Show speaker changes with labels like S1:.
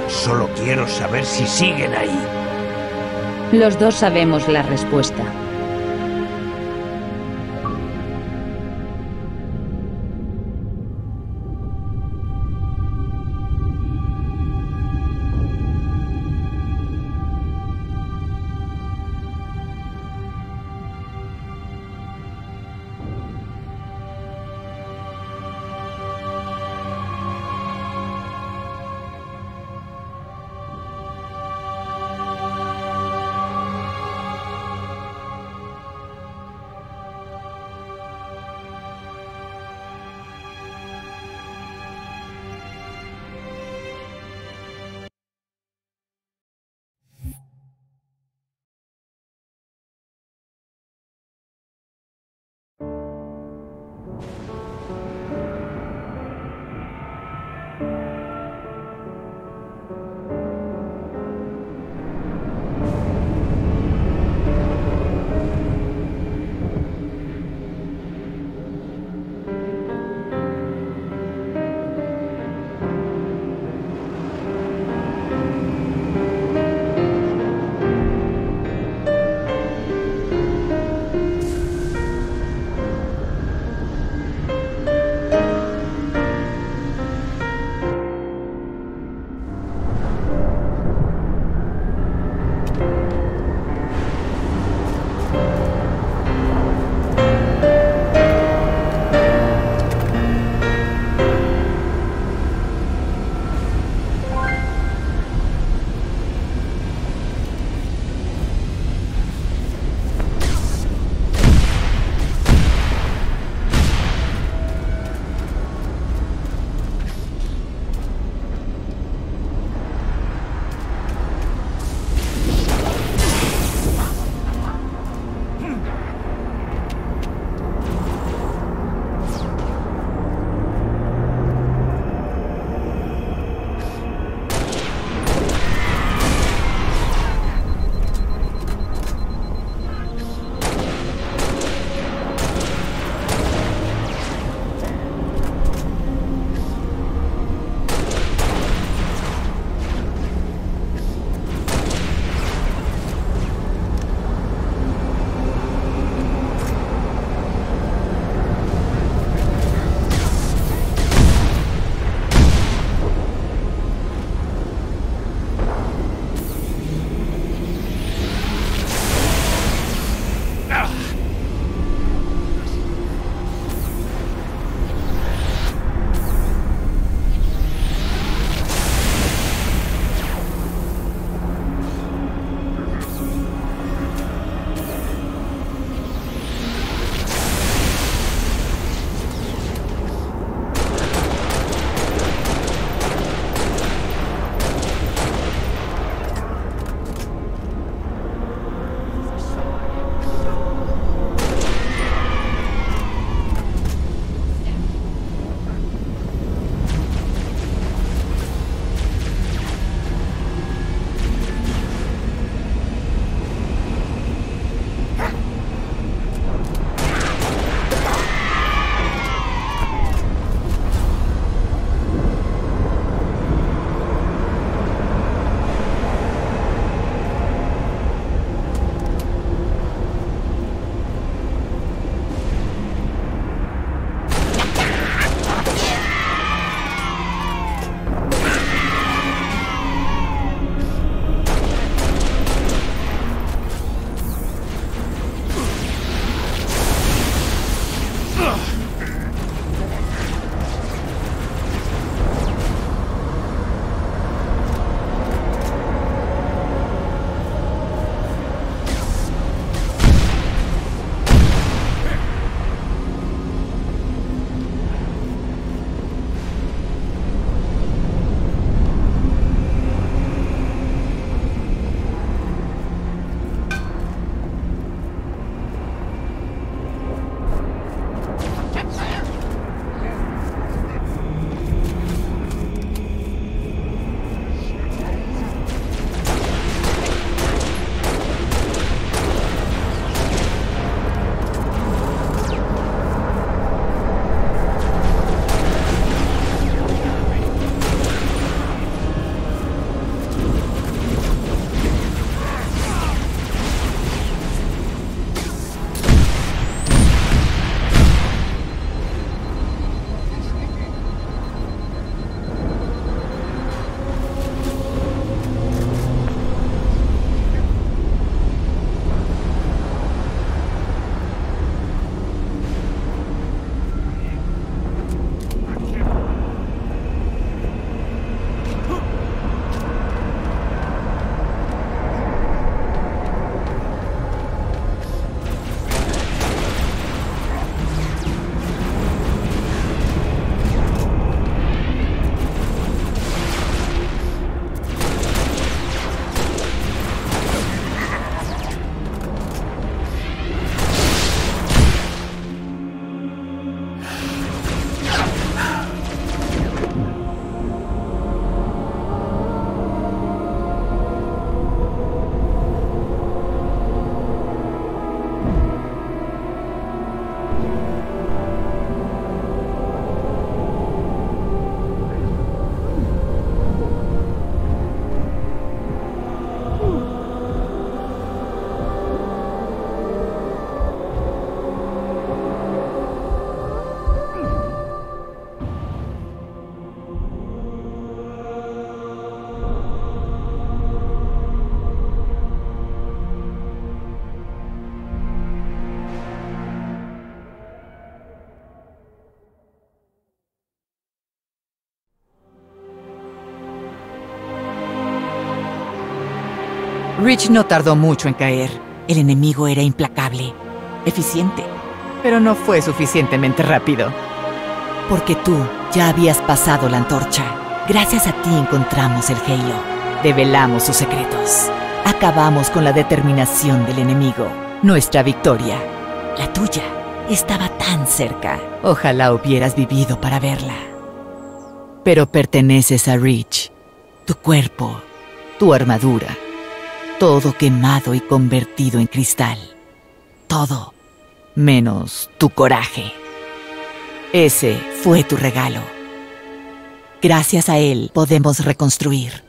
S1: Solo quiero saber si siguen ahí.
S2: Los dos sabemos la respuesta.
S3: Reach no tardó mucho en caer. El enemigo era implacable, eficiente, pero no fue suficientemente rápido. Porque tú ya habías pasado la antorcha. Gracias a ti encontramos el Halo. Develamos sus secretos. Acabamos con la determinación del enemigo. Nuestra victoria, la tuya, estaba tan cerca. Ojalá hubieras vivido para verla. Pero perteneces a Reach. Tu cuerpo, tu armadura, todo quemado y convertido en cristal. Todo, menos tu coraje. Ese fue tu regalo. Gracias a él podemos reconstruir.